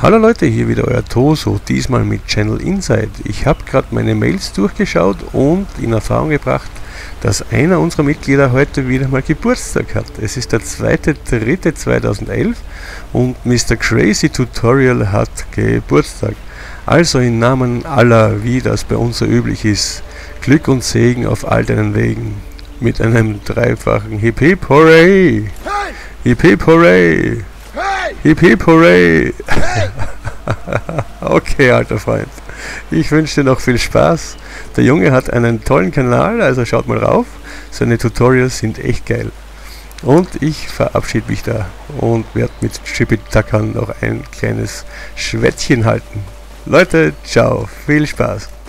Hallo Leute, hier wieder euer Toso, diesmal mit Channel Inside. Ich habe gerade meine Mails durchgeschaut und in Erfahrung gebracht, dass einer unserer Mitglieder heute wieder mal Geburtstag hat. Es ist der 2.3.2011 und Mr. Crazy Tutorial hat Geburtstag. Also im Namen aller, wie das bei uns so üblich ist, Glück und Segen auf all deinen Wegen. Mit einem dreifachen Hip Hip Hooray! Hey! Hip Hip Hooray! Hey! Hip Hip Hooray! Hey! Okay, alter Freund. Ich wünsche dir noch viel Spaß. Der Junge hat einen tollen Kanal, also schaut mal rauf. Seine Tutorials sind echt geil. Und ich verabschiede mich da und werde mit Chipitakan noch ein kleines Schwätzchen halten. Leute, ciao, viel Spaß.